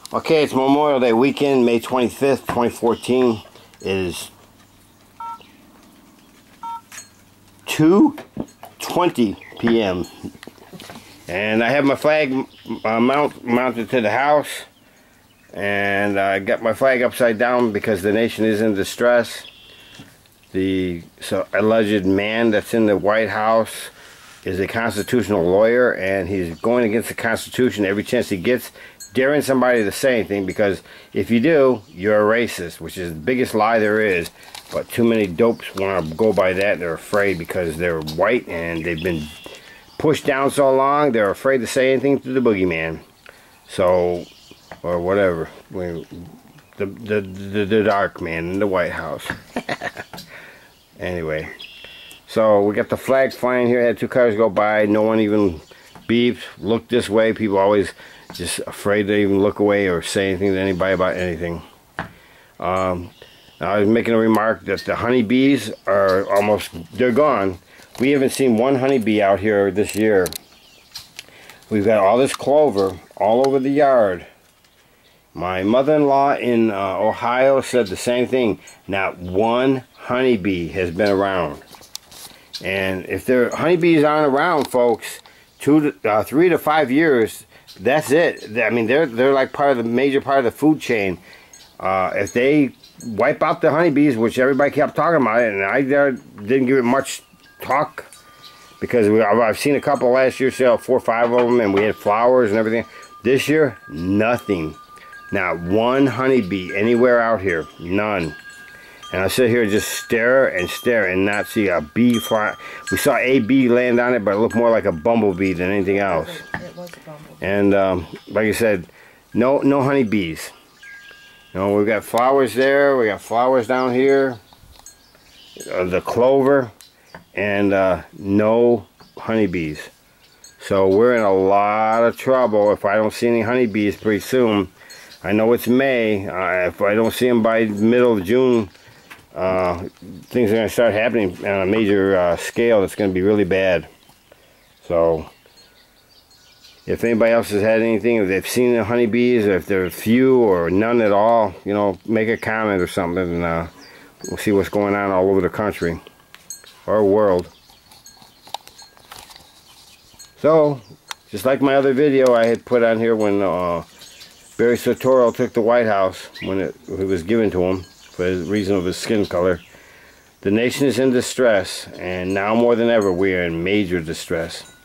Okay, it's Memorial Day weekend, May 25th, 2014. It is 2:20 p.m. and I have my flag mounted to the house, and I got my flag upside down because the nation is in distress. The alleged man that's in the White House is a constitutional lawyer, and he's going against the Constitution every chance he gets, daring somebody to say anything, because if you do, you're a racist, which is the biggest lie there is. But too many dopes want to go by that. They're afraid because they're white and they've been pushed down so long, they're afraid to say anything to the boogeyman. So, or whatever, the dark man in the White House. Anyway, so we got the flag flying here. I had two cars go by. No one even beeped, looked this way. People always just afraid to even look away or say anything to anybody about anything. I was making a remark that the honeybees are they're gone. We haven't seen one honeybee out here this year. We've got all this clover all over the yard. My mother-in-law in Ohio said the same thing. Not one honeybee has been around. And if their honeybees aren't around, folks, 3 to 5 years, that's it. I mean, they're like major part of the food chain. If they wipe out the honeybees, which everybody kept talking about it, and I didn't give it much talk, because I've seen a couple last year, sell 4 or 5 of them, and we had flowers and everything. This year, nothing. Not one honeybee anywhere out here. None. And I sit here and just stare and not see a bee fly. We saw a bee land on it, but it looked more like a bumblebee than anything else. It was a bumblebee. And like I said, no honeybees. You know, we've got flowers there. We got flowers down here. The clover, and no honeybees. So we're in a lot of trouble if I don't see any honeybees pretty soon. I know it's May. If I don't see them by middle of June, things are going to start happening on a major scale. That's going to be really bad. So if anybody else has had anything, if they've seen the honeybees, or if there are few or none at all, you know, make a comment or something, and we'll see what's going on all over the country or world. So, just like my other video I had put on here when Barry Soetoro took the White House, when it was given to him for the reason of his skin color. The nation is in distress, and now more than ever we are in major distress.